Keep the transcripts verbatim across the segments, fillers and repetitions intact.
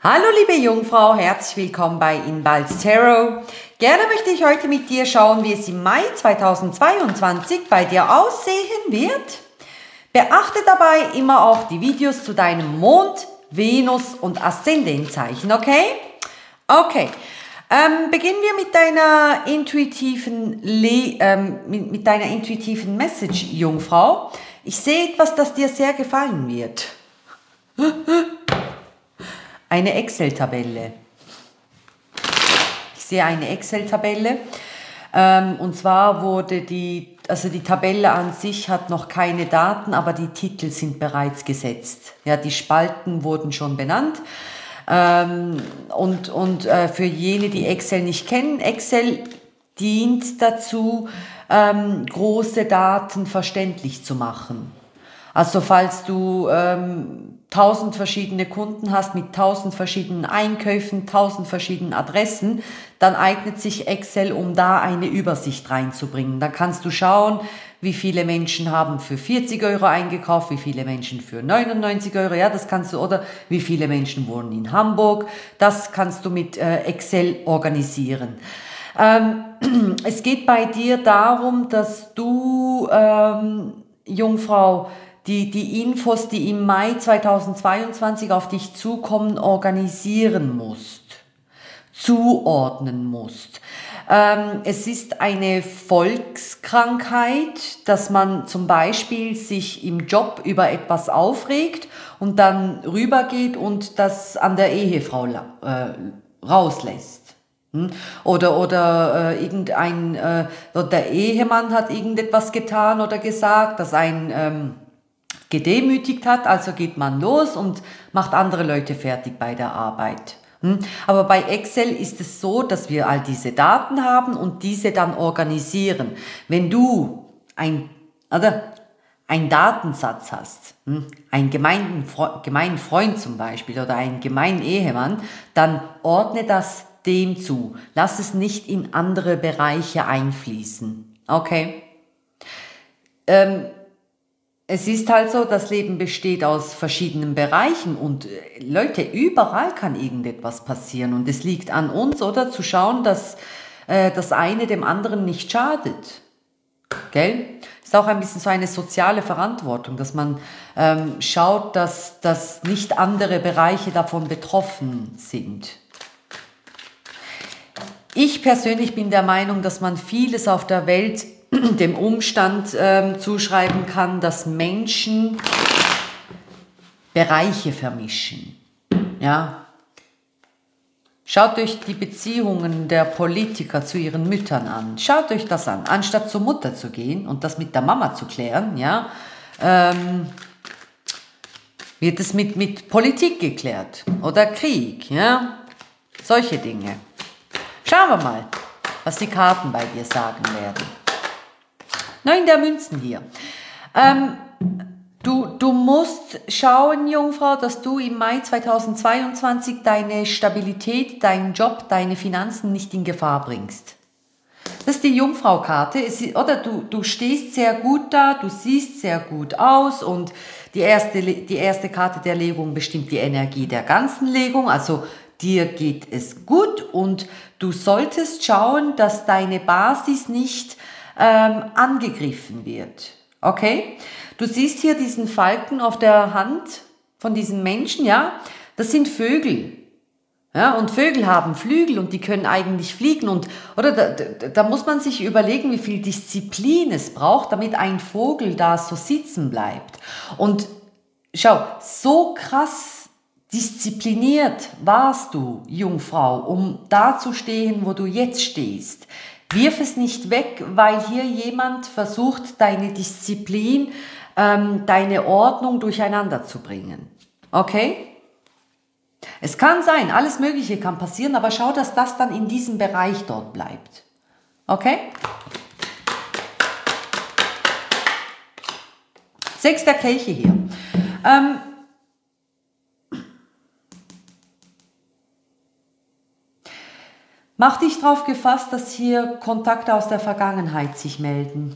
Hallo liebe Jungfrau, herzlich willkommen bei Inbalz Tarot. Gerne möchte ich heute mit dir schauen, wie es im Mai zweitausendzweiundzwanzig bei dir aussehen wird. Beachte dabei immer auch die Videos zu deinem Mond, Venus und Aszendentzeichen, okay? Okay, ähm, beginnen wir mit deiner intuitiven, Le ähm, mit, mit deiner intuitiven Message, Jungfrau. Ich sehe etwas, das dir sehr gefallen wird. Eine Excel-Tabelle. Ich sehe eine Excel-Tabelle. Ähm, und zwar wurde die, also die Tabelle an sich hat noch keine Daten, aber die Titel sind bereits gesetzt. Ja, die Spalten wurden schon benannt. Ähm, und und äh, für jene, die Excel nicht kennen, Excel dient dazu, ähm, große Daten verständlich zu machen. Also falls du ähm, tausend verschiedene Kunden hast mit tausend verschiedenen Einkäufen, tausend verschiedenen Adressen, dann eignet sich Excel, um da eine Übersicht reinzubringen. Dann kannst du schauen, wie viele Menschen haben für vierzig Euro eingekauft, wie viele Menschen für neunundneunzig Euro, ja, das kannst du, oder wie viele Menschen wohnen in Hamburg, das kannst du mit äh, Excel organisieren. Ähm, es geht bei dir darum, dass du, ähm, Jungfrau, Die, die Infos, die im Mai zweitausendzweiundzwanzig auf dich zukommen, organisieren musst, zuordnen musst. Ähm, es ist eine Volkskrankheit, dass man zum Beispiel sich im Job über etwas aufregt und dann rübergeht und das an der Ehefrau äh, rauslässt. Oder, oder äh, irgendein, äh, der Ehemann hat irgendetwas getan oder gesagt, dass ein ähm, gedemütigt hat, also geht man los und macht andere Leute fertig bei der Arbeit. Aber bei Excel ist es so, dass wir all diese Daten haben und diese dann organisieren. Wenn du ein, oder, einen Datensatz hast, einen gemeinen, gemeinen Freund zum Beispiel oder einen gemeinen Ehemann, dann ordne das dem zu. Lass es nicht in andere Bereiche einfließen. Okay? Ähm, Es ist halt so, das Leben besteht aus verschiedenen Bereichen und Leute, überall kann irgendetwas passieren und es liegt an uns, oder, zu schauen, dass äh, das eine dem anderen nicht schadet. Gell? Ist auch ein bisschen so eine soziale Verantwortung, dass man ähm, schaut, dass, dass nicht andere Bereiche davon betroffen sind. Ich persönlich bin der Meinung, dass man vieles auf der Welt dem Umstand ähm, zuschreiben kann, dass Menschen Bereiche vermischen. Ja? Schaut euch die Beziehungen der Politiker zu ihren Müttern an. Schaut euch das an. Anstatt zur Mutter zu gehen und das mit der Mama zu klären, ja, ähm, wird es mit, mit Politik geklärt oder Krieg. Ja? Solche Dinge. Schauen wir mal, was die Karten bei dir sagen werden. Neun der Münzen hier. Ähm, du, du musst schauen, Jungfrau, dass du im Mai zweitausendzweiundzwanzig deine Stabilität, deinen Job, deine Finanzen nicht in Gefahr bringst. Das ist die Jungfrau-Karte. Oder du, du stehst sehr gut da, du siehst sehr gut aus und die erste, die erste Karte der Legung bestimmt die Energie der ganzen Legung. Also dir geht es gut und du solltest schauen, dass deine Basis nicht Ähm, angegriffen wird. Okay? Du siehst hier diesen Falken auf der Hand von diesem Menschen, ja? Das sind Vögel. Ja, und Vögel haben Flügel und die können eigentlich fliegen und, oder da, da, da muss man sich überlegen, wie viel Disziplin es braucht, damit ein Vogel da so sitzen bleibt. Und schau, so krass diszipliniert warst du, Jungfrau, um da zu stehen, wo du jetzt stehst. Wirf es nicht weg, weil hier jemand versucht, deine Disziplin, ähm, deine Ordnung durcheinander zu bringen. Okay? Es kann sein, alles Mögliche kann passieren, aber schau, dass das dann in diesem Bereich dort bleibt. Okay? Sechs der Kelche hier. Ähm, Mach dich darauf gefasst, dass hier Kontakte aus der Vergangenheit sich melden.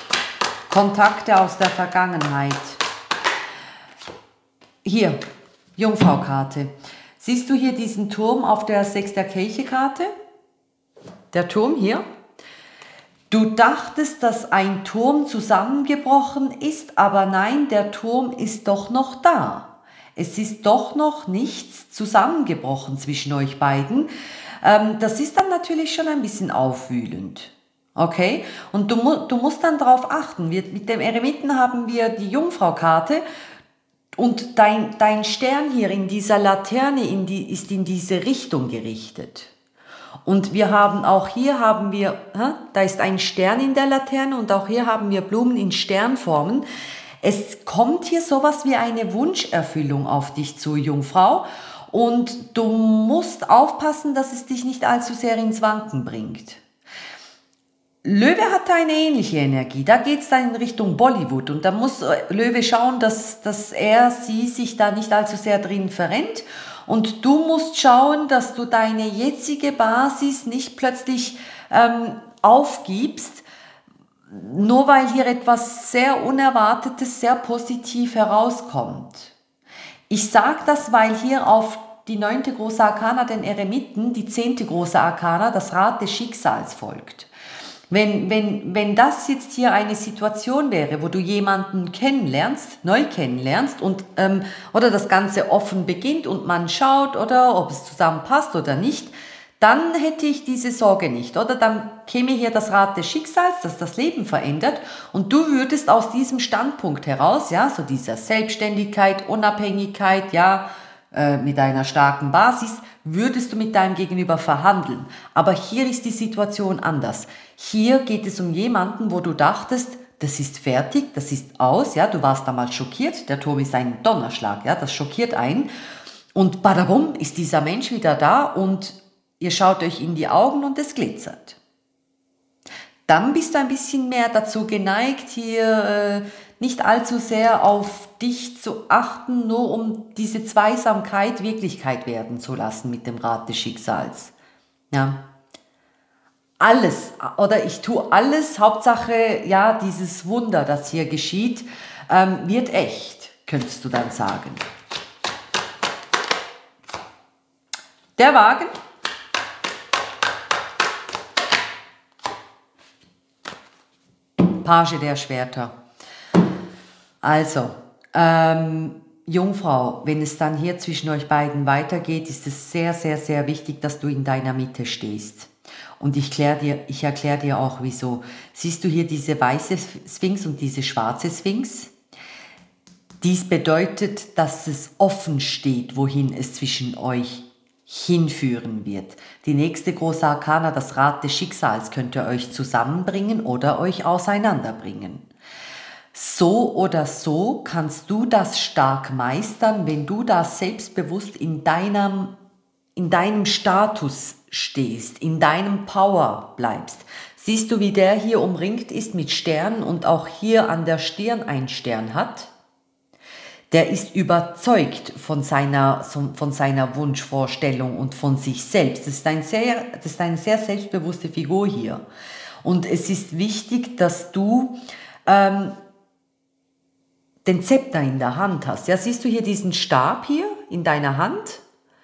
Kontakte aus der Vergangenheit. Hier, Jungfrau-Karte. Siehst du hier diesen Turm auf der Sechs der Kelche-Karte? Der Turm hier. Du dachtest, dass ein Turm zusammengebrochen ist, aber nein, der Turm ist doch noch da. Es ist doch noch nichts zusammengebrochen zwischen euch beiden. Ähm, das ist dann natürlich schon ein bisschen aufwühlend. Okay? Und du, mu du musst dann darauf achten. Wir, mit dem Eremiten haben wir die Jungfrau-Karte und dein, dein Stern hier in dieser Laterne in die, ist in diese Richtung gerichtet. Und wir haben auch hier haben wir, da ist ein Stern in der Laterne und auch hier haben wir Blumen in Sternformen. Es kommt hier sowas wie eine Wunscherfüllung auf dich zu, Jungfrau. Und du musst aufpassen, dass es dich nicht allzu sehr ins Wanken bringt. Löwe hat eine ähnliche Energie. Da geht es dann in Richtung Bollywood. Und da muss Löwe schauen, dass, dass er, sie sich da nicht allzu sehr drin verrennt. Und du musst schauen, dass du deine jetzige Basis nicht plötzlich ähm, aufgibst, nur weil hier etwas sehr Unerwartetes, sehr positiv herauskommt. Ich sage das, weil hier auf die neunte große Arkana, den Eremiten, die zehnte große Arkana, das Rad des Schicksals folgt. Wenn, wenn, wenn das jetzt hier eine Situation wäre, wo du jemanden kennenlernst, neu kennenlernst und, ähm, oder das Ganze offen beginnt und man schaut, oder ob es zusammenpasst oder nicht, dann hätte ich diese Sorge nicht, oder? Dann käme hier das Rad des Schicksals, das das Leben verändert und du würdest aus diesem Standpunkt heraus, ja, so dieser Selbstständigkeit, Unabhängigkeit, ja, äh, mit einer starken Basis, würdest du mit deinem Gegenüber verhandeln. Aber hier ist die Situation anders. Hier geht es um jemanden, wo du dachtest, das ist fertig, das ist aus, ja, du warst damals schockiert, der Turm ist ein Donnerschlag, ja, das schockiert einen und badabum ist dieser Mensch wieder da und ihr schaut euch in die Augen und es glitzert. Dann bist du ein bisschen mehr dazu geneigt, hier äh, nicht allzu sehr auf dich zu achten, nur um diese Zweisamkeit Wirklichkeit werden zu lassen mit dem Rad des Schicksals. Ja. Alles, oder ich tue alles, Hauptsache, ja, dieses Wunder, das hier geschieht, ähm, wird echt, könntest du dann sagen. Der Wagen. Page der Schwerter. Also, ähm, Jungfrau, wenn es dann hier zwischen euch beiden weitergeht, ist es sehr, sehr, sehr wichtig, dass du in deiner Mitte stehst. Und ich, klär dir, ich erkläre dir auch, wieso. Siehst du hier diese weiße Sphinx und diese schwarze Sphinx? Dies bedeutet, dass es offen steht, wohin es zwischen euch hinführen wird. Die nächste große Arkana, das Rad des Schicksals, könnte euch zusammenbringen oder euch auseinanderbringen. So oder so kannst du das stark meistern, wenn du da selbstbewusst in deinem, in deinem Status stehst, in deinem Power bleibst. Siehst du, wie der hier umringt ist mit Sternen und auch hier an der Stirn einen Stern hat? Der ist überzeugt von seiner, von seiner Wunschvorstellung und von sich selbst. Das ist, ein sehr, das ist eine sehr selbstbewusste Figur hier. Und es ist wichtig, dass du ähm, den Zepter in der Hand hast. Ja, siehst du hier diesen Stab hier in deiner Hand?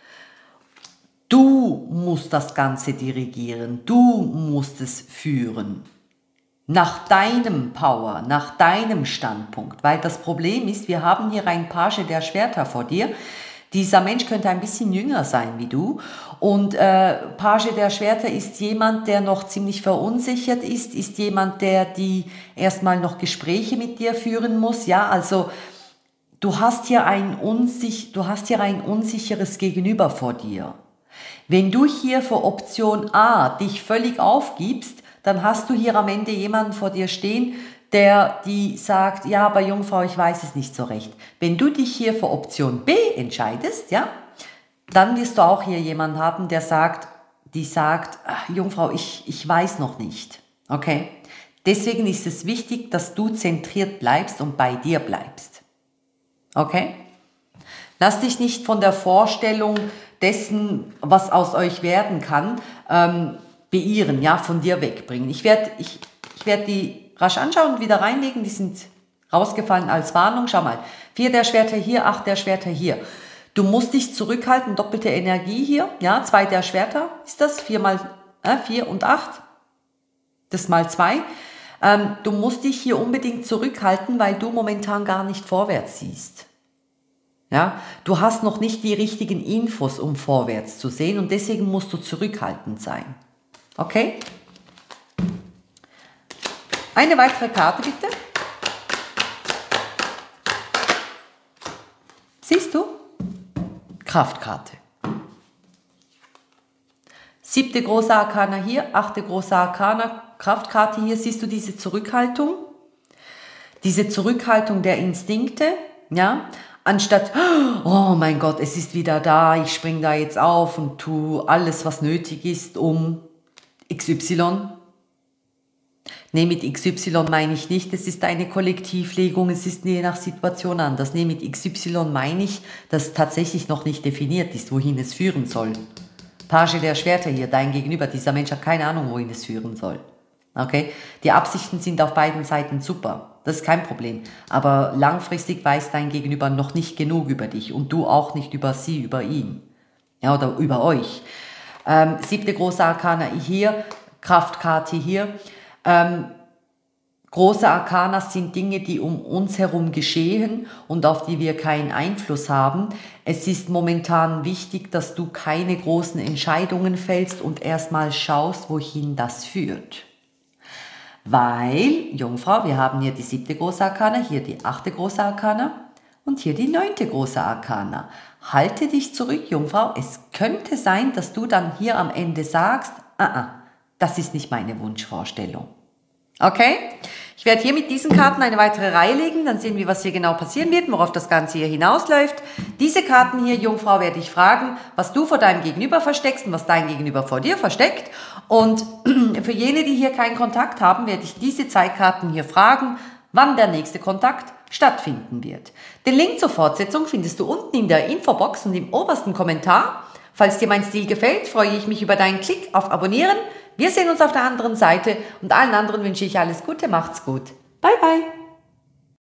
Du musst das Ganze dirigieren, du musst es führen. Nach deinem Power, nach deinem Standpunkt. Weil das Problem ist, wir haben hier einen Page der Schwerter vor dir. Dieser Mensch könnte ein bisschen jünger sein wie du. Und äh, Page der Schwerter ist jemand, der noch ziemlich verunsichert ist, ist jemand, der die erstmal noch Gespräche mit dir führen muss. Ja, also du hast hier ein, unsich, du hast hier ein unsicheres Gegenüber vor dir. Wenn du hier für Option A dich völlig aufgibst, dann hast du hier am Ende jemanden vor dir stehen, der die sagt, ja, aber Jungfrau, ich weiß es nicht so recht. Wenn du dich hier für Option B entscheidest, ja, dann wirst du auch hier jemanden haben, der sagt, die sagt, ach, Jungfrau, ich, ich weiß noch nicht. Okay? Deswegen ist es wichtig, dass du zentriert bleibst und bei dir bleibst. Okay? Lass dich nicht von der Vorstellung dessen, was aus euch werden kann, ähm, beirren, ja, von dir wegbringen. Ich werde ich, ich werd die rasch anschauen und wieder reinlegen. Die sind rausgefallen als Warnung. Schau mal, vier der Schwerter hier, acht der Schwerter hier. Du musst dich zurückhalten, doppelte Energie hier, ja, zwei der Schwerter ist das, vier mal, äh, vier und acht, das mal zwei. Ähm, du musst dich hier unbedingt zurückhalten, weil du momentan gar nicht vorwärts siehst. Ja, du hast noch nicht die richtigen Infos, um vorwärts zu sehen und deswegen musst du zurückhaltend sein. Okay? Eine weitere Karte bitte. Siehst du? Kraftkarte. Siebte große Arkana hier, achte große Arkana, Kraftkarte hier. Siehst du diese Zurückhaltung? Diese Zurückhaltung der Instinkte, ja? Anstatt, oh mein Gott, es ist wieder da, ich spring da jetzt auf und tu alles, was nötig ist, um X Y. Nee, mit X Y meine ich nicht, es ist eine Kollektivlegung, es ist je nach Situation anders. Nee, mit X Y meine ich, dass tatsächlich noch nicht definiert ist, wohin es führen soll. Page der Schwerter hier, dein Gegenüber, dieser Mensch hat keine Ahnung, wohin es führen soll. Okay? Die Absichten sind auf beiden Seiten super. Das ist kein Problem. Aber langfristig weiß dein Gegenüber noch nicht genug über dich und du auch nicht über sie, über ihn. Ja, oder über euch. Ähm, siebte große Arkana hier, Kraftkarte hier. Ähm, große Arkana sind Dinge, die um uns herum geschehen und auf die wir keinen Einfluss haben. Es ist momentan wichtig, dass du keine großen Entscheidungen fällst und erstmal schaust, wohin das führt. Weil, Jungfrau, wir haben hier die siebte große Arkana, hier die achte große Arkana und hier die neunte große Arkana. Halte dich zurück, Jungfrau. Es könnte sein, dass du dann hier am Ende sagst, ah, ah, das ist nicht meine Wunschvorstellung. Okay? Ich werde hier mit diesen Karten eine weitere Reihe legen, dann sehen wir, was hier genau passieren wird, worauf das Ganze hier hinausläuft. Diese Karten hier, Jungfrau, werde ich fragen, was du vor deinem Gegenüber versteckst und was dein Gegenüber vor dir versteckt. Und für jene, die hier keinen Kontakt haben, werde ich diese Zeitkarten hier fragen, wann der nächste Kontakt stattfinden wird. Den Link zur Fortsetzung findest du unten in der Infobox und im obersten Kommentar. Falls dir mein Stil gefällt, freue ich mich über deinen Klick auf Abonnieren. Wir sehen uns auf der anderen Seite und allen anderen wünsche ich alles Gute, macht's gut. Bye, bye.